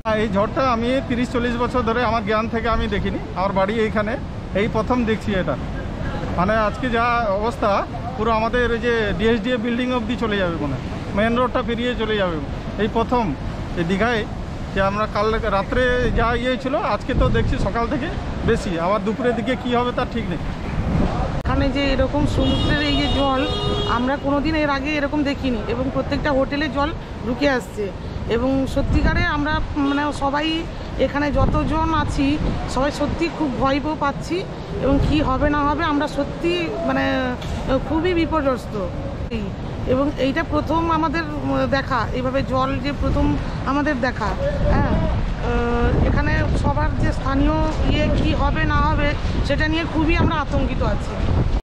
এই ঝড়টা আমি 30-40 বছর ধরে আমার জ্ঞান থেকে আমি দেখিনি। আমার বাড়ি এইখানে, এই প্রথম দেখছি এটা। মানে আজকে যা অবস্থা, পুরো আমাদের এই যে ডিএসডিএ বিল্ডিং অবধি চলে যাবে, মনে মেন রোডটা পেরিয়ে চলে যাবে। এই প্রথম এই দীঘায় যে আমরা কাল রাত্রে যা ছিল, আজকে তো দেখছি সকাল থেকে বেশি, আবার দুপুরের দিকে কি হবে তার ঠিক নেই। এখানে যে এরকম সমুদ্রের এই যে জল আমরা কোনোদিন এর আগে এরকম দেখিনি, এবং প্রত্যেকটা হোটেলে জল ঢুকে আসছে। এবং সত্যিকারে আমরা মানে সবাই এখানে যতজন আছি সবাই সত্যি খুব ভয় পাচ্ছি, এবং কি হবে না হবে আমরা সত্যি মানে খুবই বিপর্যস্ত। এবং এইটা প্রথম আমাদের দেখা, এইভাবে জল যে প্রথম আমাদের দেখা। হ্যাঁ, এখানে সবার যে স্থানীয় কি হবে না হবে সেটা নিয়ে খুবই আমরা আতঙ্কিত আছি।